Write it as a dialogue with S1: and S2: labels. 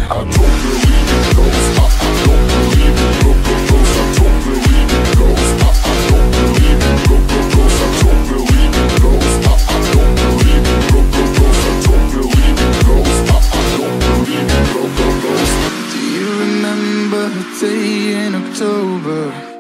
S1: I don't believe in ghosts. I don't believe in ghosts. I don't believe in ghosts. I don't believe in ghosts. I don't believe in ghosts. I don't believe in ghosts. I don't believe in ghosts. I don't believe in ghosts.
S2: Do you remember a day in October?